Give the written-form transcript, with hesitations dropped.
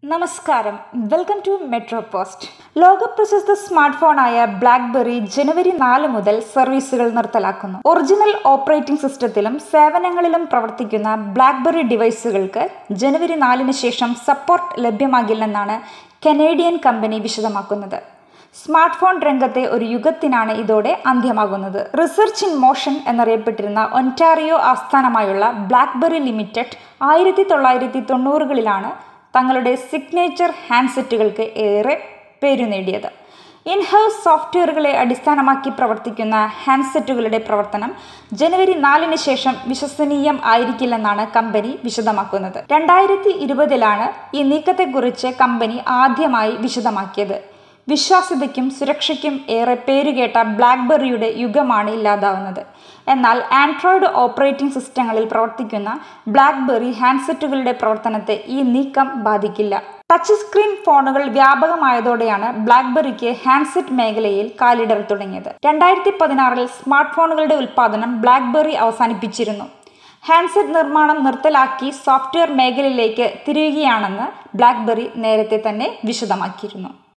നമസ്കാരം, welcome to metro post. ലോകപ്രശസ്ത smart ഫോണായ ബ്ലാക്ക്ബെറി ജനുവരി 4 മുതൽ സർവീസുകൾ നിർത്തലാക്കുന്നു. ഒറിജിനൽ ഓപ്പറേറ്റിംഗ് സിസ്റ്റത്തിലും സേവനങ്ങളിലും പ്രവർത്തിക്കുന്ന ബ്ലാക്ക്ബെറി ഡിവൈസുകൾക്ക് ജനുവരി 4 ശേഷം സപ്പോർട്ട് ലഭ്യമാകില്ലെന്നാണ് കനേഡിയൻ കമ്പനി വിശദമാക്കുന്നത്. സ്മാർട്ട് ഫോൺ രംഗത്തെ ഒരു യുഗത്തിനാണ് ഇതോടെ അന്ത്യമാകുന്നത്. റിസർച്ച് ഇൻ മോഷൻ എന്നറിയപ്പെട്ടിരുന്ന ഒൻറ്റാറിയോ ആസ്ഥാനമായുള്ള ബ്ലാക്ക്ബെറി ലിമിറ്റഡ് 1990കളിലാണ് തങ്ങളുടെ സിഗ്നേച്ചർ ഹാൻഡ്സെറ്റുകൾക്ക് ഏറെ പേരുനേടിയത്. ഇൻഹൗസ് സോഫ്റ്റ്വെയറുകളെ അടിസ്ഥാനമാക്കി പ്രവർത്തിക്കുന്ന ഹാൻഡ്സെറ്റുകളുടെ പ്രവർത്തനം ജനുവരി 4 ശേഷം വിശ്വസനീയം ആയിരിക്കില്ലെന്നാണ് കമ്പനി വിശദമാക്കുന്നത്. 2020 ഈ നീക്കത്തെക്കുറിച്ച് കമ്പനി ആദ്യമായി വിശദമാക്കിയത്. വിശ്വാസ്യതയ്ക്കും സുരക്ഷയ്ക്കും ഏറെ പേരുകേട്ട ബ്ലാക്ക്ബെറിയുടെ യുഗമാണ് ഇല്ലാതാവുന്നത്. എന്നാൽ ആൻഡ്രോയിഡ് ഓപ്പറേറ്റിംഗ് സിസ്റ്റങ്ങളിൽ പ്രവർത്തിക്കുന്ന ബ്ലാക്ക്ബെറി ഹാൻഡ്സെറ്റുകളുടെ പ്രവർത്തനത്തെ ഈ നീക്കം ബാധിക്കില്ല. ടച്ച് സ്ക്രീൻ ഫോണുകൾ വ്യാപകമായതോടെയാണ് ബ്ലാക്ക്ബെറിക്ക് ഹാൻഡ്സെറ്റ് മേഖലയിൽ കാലിടർ തുടങ്ങിയത്. 2016 സ്മാർട്ട് ഫോണുകളുടെ ഉൽപ്പാദനം ബ്ലാക്ക്ബെറി അവസാനിപ്പിച്ചിരുന്നു. ഹാൻഡ്സെറ്റ് നിർമ്മാണം നിർത്തലാക്കി സോഫ്റ്റ്വെയർ മേഖലയിലേക്ക് തിരിയുകയാണെന്ന് ബ്ലാക്ക്ബെറി നേരത്തെ തന്നെ വിശദമാക്കിയിരുന്നു.